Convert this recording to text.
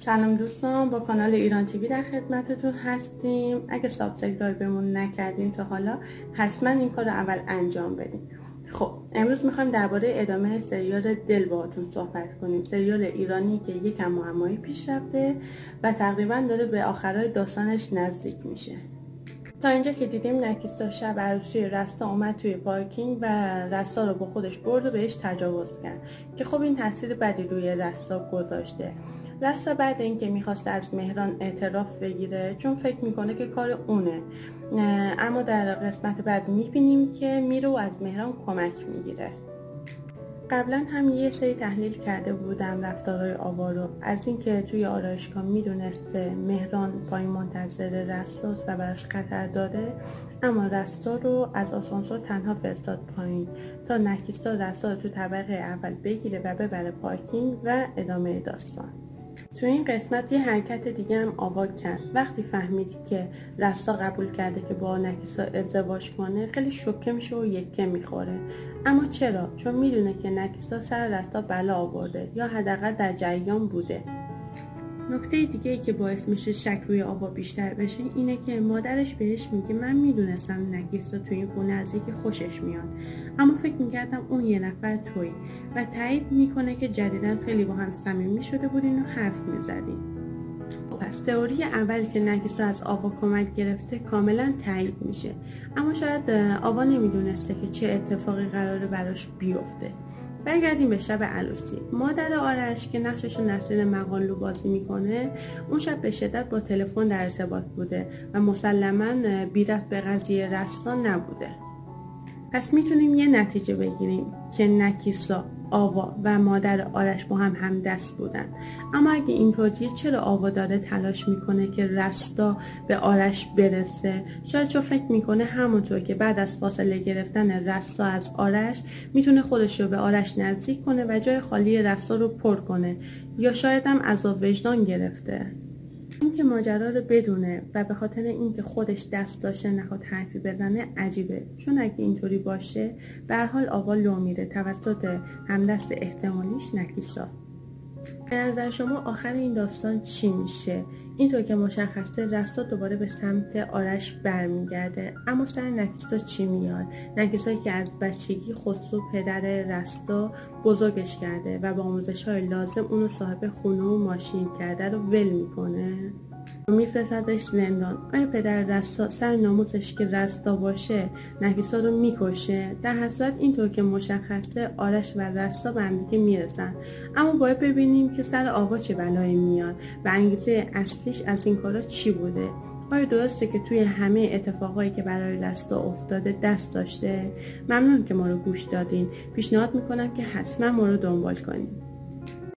سلام دوستان، با کانال ایران تیوی در خدمتتون هستیم. اگه سابسکرایبمون نکردین تا حالا حتما این کار رو اول انجام بدین. خب امروز میخوایم درباره ادامه سریال دل باهاتون صحبت کنیم. سریال ایرانی که یکم معمایی پیش رفته و تقریبا داره به آخرای داستانش نزدیک میشه. تا اینجا که دیدیم نکیسا شب عروسی رستا اومد توی پارکینگ و رستا رو با خودش برد و بهش تجاوز کرد که خب این تاثیر بدی روی رستا گذاشته. رستا بعد اینکه میخواست از مهران اعتراف بگیره چون فکر میکنه که کار اونه، اما در قسمت بعد میبینیم که میره و از مهران کمک میگیره. قبلا هم یه سری تحلیل کرده بودم رفتارهای آوا رو، از اینکه توی آرایشگاه میدونسته مهران پایین منتظر رستاست و براش خطر داره، اما رستا رو از آسانسور تنها فرستاد پایین تا نکیسا رستا رو تو طبقه اول بگیره و ببره پارکینگ و ادامه داستان. تو این قسمت یه حرکت دیگه هم آوا کرد. وقتی فهمید که رستا قبول کرده که با نکیسا ازدواج کنه خیلی شوکه میشه و یکه میخوره. اما چرا؟ چون میدونه که نکیسا سر رستا بلا آورده یا حداقل در جریان بوده. نکته دیگه ای که باعث میشه شک روی آوا بیشتر بشه اینه که مادرش بهش میگه من میدونستم نکیسا توی این خونه از یکی خوشش میاد، اما فکر میکردم اون یه نفر تویی، و تایید میکنه که جدیدن خیلی با هم صمیمی شده بودین و حرف میزدین. پس تئوری اول که نکیسا از آوا کمک گرفته کاملا تایید میشه، اما شاید آوا نمیدونسته که چه اتفاقی قراره براش بیفته. برگردیم به شب عروسی. مادر آرش که نقشش نسرین مقالو بازی میکنه اون شب به شدت با تلفن در ارتباط بوده و مسلماً بی ربط به قضیه رستا نبوده. پس میتونیم یه نتیجه بگیریم که نکیسا، آوا و مادر آرش با هم همدست بودن. اما اگه اینطوریه چرا آوا داره تلاش میکنه که رستا به آرش برسه؟ شاید چون فکر میکنه همونطور که بعد از فاصله گرفتن رستا از آرش میتونه خودش رو به آرش نزدیک کنه و جای خالی رستا رو پر کنه، یا شاید هم عذاب وجدان گرفته. اینکه ماجرا رو بدونه و به خاطر اینکه خودش دست داشته نخواد حرفی بزنه عجیبه، چون اگه اینطوری باشه به هر حال آوا لو میره توسط همدست احتمالیش نکیسا. به نظر شما آخر این داستان چی میشه؟ اینطور که مشخصه رستا دوباره به سمت آرش برمیگرده، اما سر نکیسا چی میاد؟ نکیسایی که از بچگی خسرو پدر رستا بزرگش کرده و با آموزش‌های لازم اونو صاحب خونه و ماشین کرده رو ول میکنه و میفرستدش زندان. آیا پدر رستا سر ناموسش که رستا باشه نکیسا رو میکشه؟ در هر صورت اینطور که مشخصه آرش و رستا به هم دیگه میرسن، اما باید ببینیم که سر آوا چه بلایی میاد و انگیزه اصلیش از این کارا چی بوده. آیا درسته که توی همه اتفاقایی که برای رستا افتاده دست داشته؟ ممنون که ما رو گوش دادین. پیشنهاد میکنم که حتما ما رو دنبال کنین.